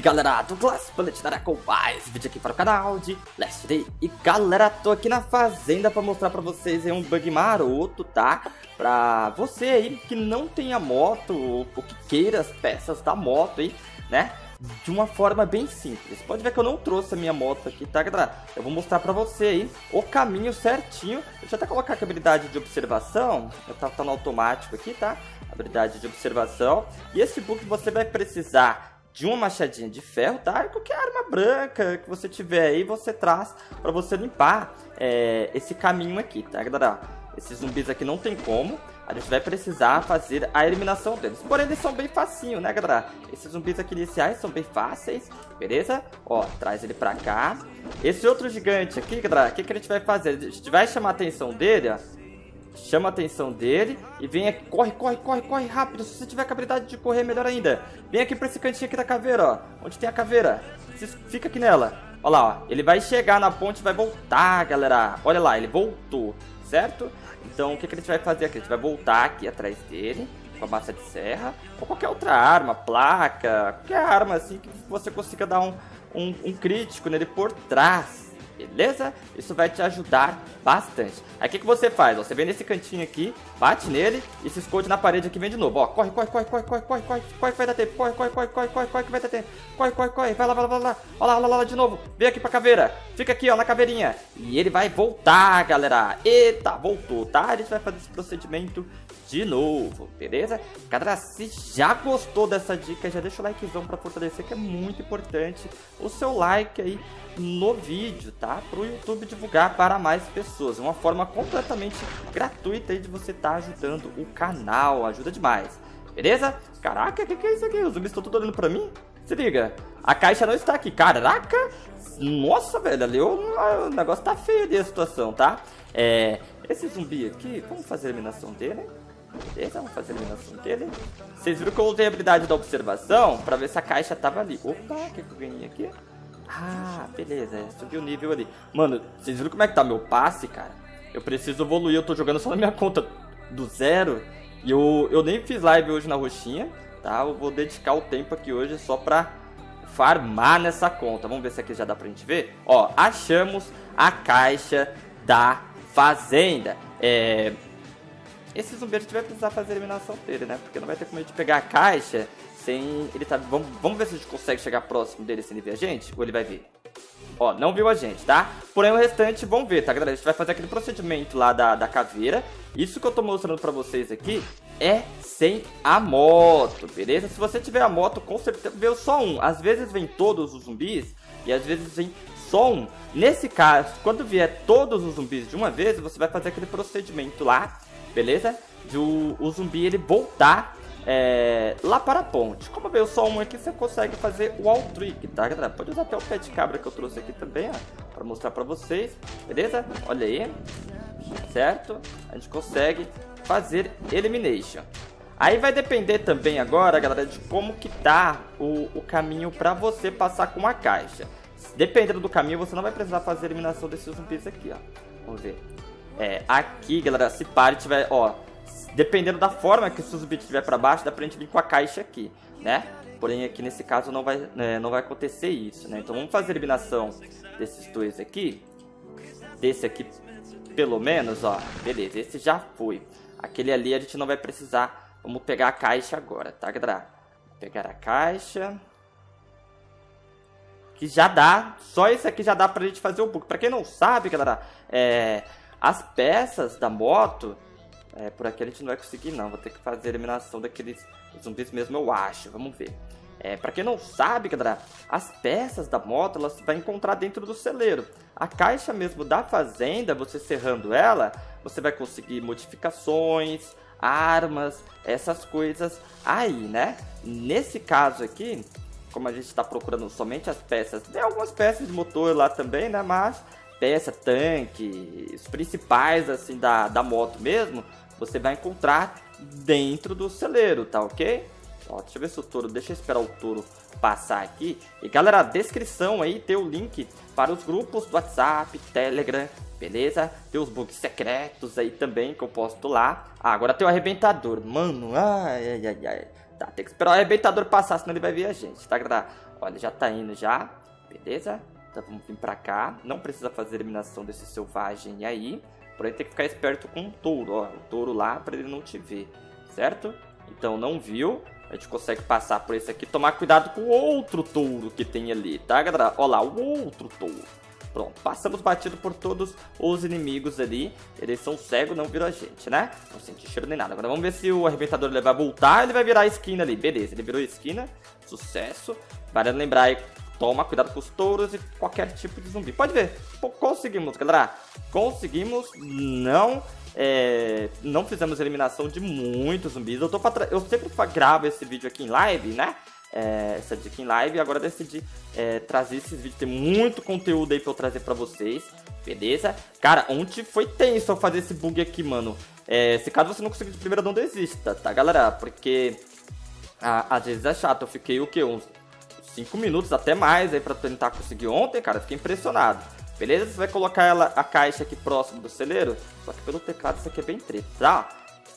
galera, Douglas Planetária com mais vídeo aqui para o canal de Last Day. E galera, tô aqui na fazenda para mostrar para vocês aí um bug maroto, tá? Pra você aí que não tem a moto ou que queira as peças da moto aí, né? De uma forma bem simples. Pode ver que eu não trouxe a minha moto aqui, tá galera? Eu vou mostrar pra você aí o caminho certinho. Deixa eu até colocar aqui a habilidade de observação. Tá no automático aqui, tá? Habilidade de observação. E esse bug você vai precisar de uma machadinha de ferro, tá? E qualquer arma branca que você tiver aí, você traz pra você limpar esse caminho aqui, tá galera? Esses zumbis aqui não tem como. A gente vai precisar fazer a eliminação deles. Porém, eles são bem facinho, né, galera? Esses zumbis aqui iniciais são bem fáceis, beleza? Ó, traz ele pra cá. Esse outro gigante aqui, galera, o que a gente vai fazer? A gente vai chamar a atenção dele, ó. Chama a atenção dele e vem aqui. Corre rápido. Se você tiver a habilidade de correr, melhor ainda. Vem aqui pra esse cantinho aqui da caveira, ó. Onde tem a caveira. Fica aqui nela. Olha lá, ó. Ele vai chegar na ponte e vai voltar, galera. Olha lá, ele voltou, certo? Então, o que a gente vai fazer aqui? A gente vai voltar aqui atrás dele com a massa de serra ou qualquer outra arma, placa, qualquer arma assim que você consiga dar um crítico nele por trás, beleza? Isso vai te ajudar bastante. Aí, o que você faz? Você vem nesse cantinho aqui, bate nele e se esconde na parede aqui e vem de novo. Ó, corre, vai dar tempo. Corre, que vai dar tempo. Corre, vai lá. Olha lá, de novo. Vem aqui pra caveira. Fica aqui, ó, na caveirinha. E ele vai voltar, galera. Eita, voltou, tá? A gente vai fazer esse procedimento de novo, beleza? Galera, se já gostou dessa dica, já deixa o likezão pra fortalecer, que é muito importante o seu like aí no vídeo, tá? Pro YouTube divulgar para mais pessoas. Uma forma completamente gratuita aí de você estar ajudando o canal. Ajuda demais, beleza? Caraca, o que é isso aqui? Os zumbis estão tudo olhando pra mim? Se liga, a caixa não está aqui. Caraca, nossa, velho, ali o negócio tá feio ali a situação, tá? Esse zumbi aqui, vamos fazer a eliminação dele. Beleza, vamos fazer a eliminação dele. Vocês viram que eu usei a habilidade da observação pra ver se a caixa tava ali. Opa, o que eu ganhei aqui? Ah, beleza, subiu o nível ali. Mano, vocês viram como é que tá meu passe, cara? Eu preciso evoluir, eu tô jogando só na minha conta do zero. E eu nem fiz live hoje na roxinha, tá? Eu vou dedicar o tempo aqui hoje só pra farmar nessa conta. Vamos ver se aqui já dá pra gente ver. Ó, achamos a caixa da fazenda. Esse zumbi a gente vai precisar fazer a eliminação dele, né? Porque não vai ter como a gente pegar a caixa sem ele tá... Vamos ver se a gente consegue chegar próximo dele sem ele ver a gente, ou ele vai ver. Ó, não viu a gente, tá? Porém, o restante vamos ver, tá, galera? A gente vai fazer aquele procedimento lá da caveira. Isso que eu tô mostrando pra vocês aqui é sem a moto, beleza? Se você tiver a moto, com certeza veio só um. Às vezes vem todos os zumbis e às vezes vem só um. Nesse caso, quando vier todos os zumbis de uma vez, você vai fazer aquele procedimento lá, beleza? De o zumbi ele voltar lá para a ponte. Como veio só um aqui, você consegue fazer o all trick, tá, galera? Pode usar até o pé de cabra que eu trouxe aqui também, ó, para mostrar para vocês, beleza? Olha aí, certo? A gente consegue fazer elimination. Aí vai depender também agora, galera, de como que tá o caminho para você passar com a caixa. Dependendo do caminho, você não vai precisar fazer a eliminação desses zumbis aqui, ó. Vamos ver. Aqui, galera, se pare tiver, ó, dependendo da forma que o seu zumbi estiver para baixo, dá pra gente vir com a caixa aqui, né? Porém, aqui nesse caso não vai acontecer isso, né? Então vamos fazer a eliminação desses dois aqui. Desse aqui, pelo menos, ó. Beleza, esse já foi. Aquele ali a gente não vai precisar. Vamos pegar a caixa agora, tá, galera? Vou pegar a caixa. Que já dá, só esse aqui já dá pra gente fazer o bug. Pra quem não sabe, galera, as peças da moto, por aqui a gente não vai conseguir não. Vou ter que fazer a eliminação daqueles zumbis mesmo, eu acho. Vamos ver. Pra quem não sabe, galera, as peças da moto, elas vai encontrar dentro do celeiro. A caixa mesmo da fazenda, você serrando ela, você vai conseguir modificações, armas, essas coisas aí, né? Nesse caso aqui, como a gente está procurando somente as peças, tem algumas peças de motor lá também, né? Mas peça, tanque, os principais assim da moto mesmo, você vai encontrar dentro do celeiro, tá ok? Ó, deixa eu ver se o touro, deixa eu esperar o touro passar aqui. E galera, a descrição aí tem o link para os grupos do WhatsApp, Telegram, beleza? Tem os bugs secretos aí também que eu posto lá. Agora tem o arrebentador, mano, ai. Tá, tem que esperar o arrebentador passar, senão ele vai ver a gente, tá, galera? Olha, já tá indo já. Beleza? Então vamos vir pra cá. Não precisa fazer eliminação desse selvagem aí. Porém tem que ficar esperto com o touro, ó. O touro lá pra ele não te ver. Certo? Então não viu. A gente consegue passar por esse aqui. Tomar cuidado com o outro touro que tem ali, tá, galera? Olha lá, o outro touro. Pronto, passamos batido por todos os inimigos ali. Eles são cegos, não viram a gente, né? Não senti cheiro nem nada. Agora vamos ver se o arrebentador ele vai voltar. Ele vai virar a esquina ali. Beleza, ele virou a esquina. Sucesso. Vale lembrar aí, toma cuidado com os touros e qualquer tipo de zumbi. Pode ver, conseguimos, galera. Conseguimos, não fizemos eliminação de muitos zumbis. Eu sempre gravo esse vídeo aqui em live, né? Essa dica em live, e agora decidi trazer esses vídeos. Tem muito conteúdo aí pra eu trazer pra vocês, beleza? Cara, ontem foi tenso eu fazer esse bug aqui, mano. Se caso você não conseguir de primeira, não desista, tá, galera? Porque às vezes é chato. Eu fiquei o quê? Uns 5 minutos, até mais aí pra tentar conseguir ontem, cara. Fiquei impressionado. Beleza? Você vai colocar a caixa aqui próximo do celeiro. Só que pelo teclado isso aqui é bem treta, tá?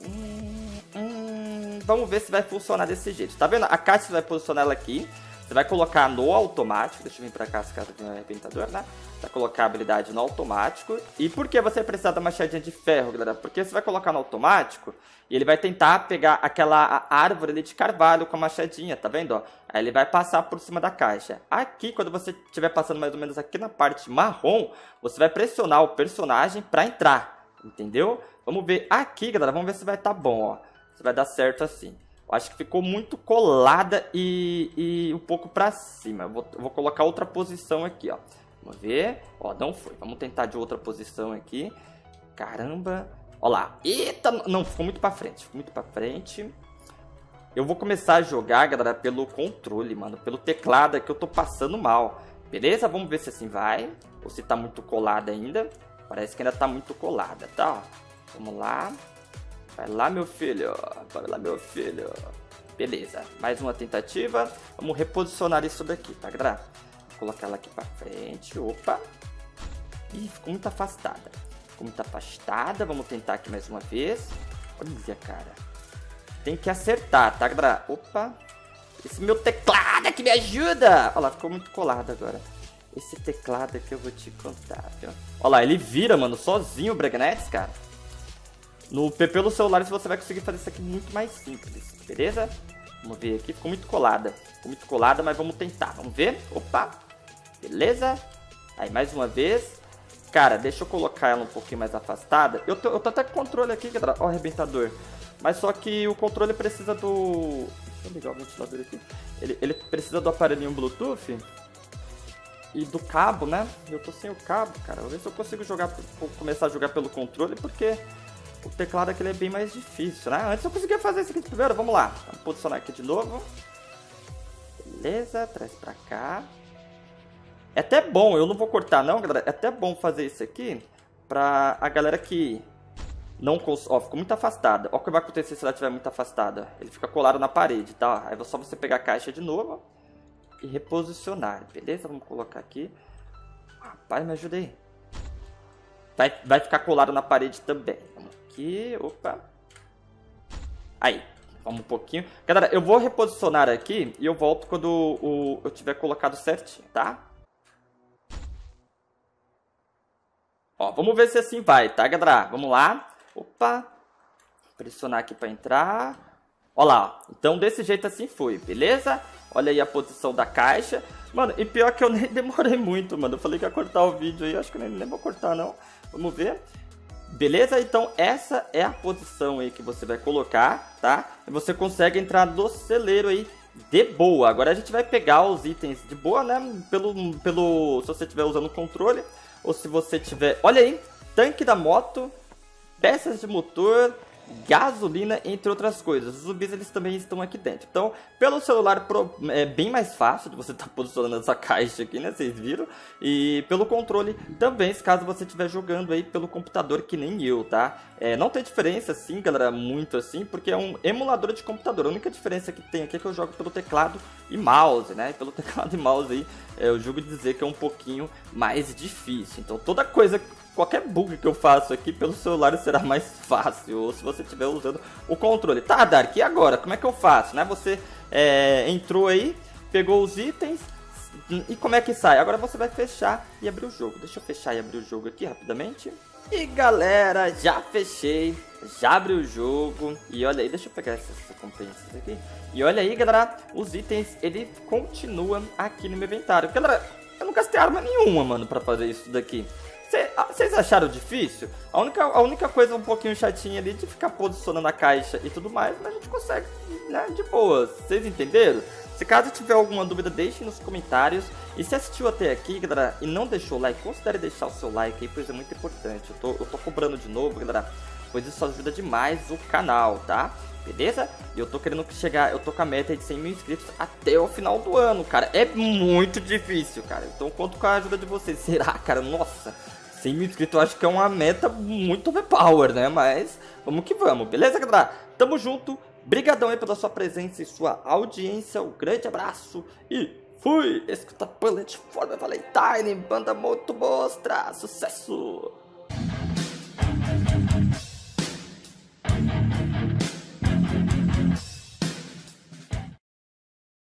Vamos ver se vai funcionar desse jeito. Tá vendo? A caixa você vai posicionar ela aqui. Você vai colocar no automático. Deixa eu vir pra cá, se caso tenha um arrebentador, né? Vai colocar a habilidade no automático. E por que você vai precisar da machadinha de ferro, galera? Porque você vai colocar no automático e ele vai tentar pegar aquela árvore ali de carvalho com a machadinha, tá vendo? Ó? Aí ele vai passar por cima da caixa. Aqui, quando você estiver passando mais ou menos aqui na parte marrom, você vai pressionar o personagem pra entrar, entendeu? Vamos ver aqui, galera. Vamos ver se vai estar bom, ó. Se vai dar certo assim. Eu acho que ficou muito colada e um pouco pra cima. Eu vou colocar outra posição aqui, ó. Vamos ver. Ó, não foi. Vamos tentar de outra posição aqui. Caramba. Ó lá. Eita, não, ficou muito pra frente. Ficou muito pra frente. Eu vou começar a jogar, galera, pelo controle, mano. Pelo teclado aqui eu tô passando mal. Beleza? Vamos ver se assim vai. Ou se tá muito colada ainda. Parece que ainda tá muito colada, tá? Ó. Vamos lá. Vai lá, meu filho. Vai lá, meu filho. Beleza. Mais uma tentativa. Vamos reposicionar isso daqui, tá, galera? Vou colocar ela aqui pra frente. Opa. Ih, ficou muito afastada. Ficou muito afastada. Vamos tentar aqui mais uma vez. Olha, cara. Tem que acertar, tá, galera? Opa. Esse meu teclado aqui me ajuda. Olha lá, ficou muito colado agora. Esse teclado aqui eu vou te contar, viu? Olha lá, ele vira, mano, sozinho o Breaknex, cara. Pelo celular você vai conseguir fazer isso aqui muito mais simples, beleza? Vamos ver aqui, ficou muito colada. Ficou muito colada, mas vamos tentar, vamos ver. Opa, beleza. Aí, mais uma vez. Cara, deixa eu colocar ela um pouquinho mais afastada. Eu tô até com o controle aqui, galera. Ó, o arrebentador. Mas só que o controle precisa do... Deixa eu ligar o ventilador aqui. Ele precisa do aparelhinho Bluetooth e do cabo, né? Eu tô sem o cabo, cara. Vou ver se eu consigo começar a jogar pelo controle, porque o teclado aqui é bem mais difícil, né? Antes eu conseguia fazer isso aqui primeiro. Vamos lá. Vamos posicionar aqui de novo. Beleza, traz pra cá. É até bom, eu não vou cortar não, galera. É até bom fazer isso aqui pra a galera que não consegue... Ó, ficou muito afastada. Ó o que vai acontecer se ela estiver muito afastada. Ele fica colado na parede, tá? Aí é só você pegar a caixa de novo e reposicionar, beleza? Vamos colocar aqui. Rapaz, me ajuda aí. Vai ficar colado na parede também. Vamos aqui, opa. Aí, vamos um pouquinho. Galera, eu vou reposicionar aqui e eu volto quando eu tiver colocado certinho, tá? Ó, vamos ver se assim vai, tá, galera? Vamos lá. Opa. Pressionar aqui pra entrar. Ó lá, então desse jeito assim foi, beleza? Olha aí a posição da caixa. Mano, e pior que eu nem demorei muito, mano. Eu falei que ia cortar o vídeo aí, acho que eu nem vou cortar não. Vamos ver. Beleza? Então essa é a posição aí que você vai colocar, tá? E você consegue entrar no celeiro aí de boa. Agora a gente vai pegar os itens de boa, né? Se você estiver usando o controle. Ou se você tiver... Olha aí, tanque da moto, peças de motor, gasolina, entre outras coisas. Os zumbis eles também estão aqui dentro. Então, pelo celular é bem mais fácil de você estar posicionando essa caixa aqui, né? Vocês viram? E pelo controle também, se caso você estiver jogando aí pelo computador, que nem eu, tá? Não tem diferença assim, galera, muito assim, porque é um emulador de computador. A única diferença que tem aqui é que eu jogo pelo teclado e mouse, né? Pelo teclado e mouse aí, eu julgo dizer que é um pouquinho mais difícil. Então, toda coisa... Qualquer bug que eu faço aqui pelo celular será mais fácil, ou se você estiver usando o controle. Tá, Dark, e agora? Como é que eu faço? Né? Você entrou aí, pegou os itens. E como é que sai? Agora você vai fechar e abrir o jogo. Deixa eu fechar e abrir o jogo aqui rapidamente. E galera, já fechei, já abri o jogo. E olha aí, deixa eu pegar essas recompensas aqui. E olha aí, galera, os itens, ele continua aqui no meu inventário. Galera, eu não gastei arma nenhuma, mano, pra fazer isso daqui. Vocês acharam difícil? A única coisa um pouquinho chatinha ali de ficar posicionando a caixa e tudo mais, mas a gente consegue, né, de boas. Vocês entenderam? Se caso tiver alguma dúvida, deixem nos comentários. E se assistiu até aqui, galera, e não deixou o like, considere deixar o seu like aí, pois é muito importante. Eu tô cobrando de novo, galera, pois isso ajuda demais o canal, tá? Beleza? E eu tô querendo chegar, eu tô com a meta de 100 mil inscritos até o final do ano, cara. É muito difícil, cara. Então conto com a ajuda de vocês. Será, cara? Nossa, 100 mil inscritos eu acho que é uma meta muito overpower, né? Mas vamos que vamos, beleza, galera? Tamo junto. Brigadão aí pela sua presença e sua audiência. Um grande abraço e fui! Escuta Bullet for the Valentine, banda muito monstra. Sucesso!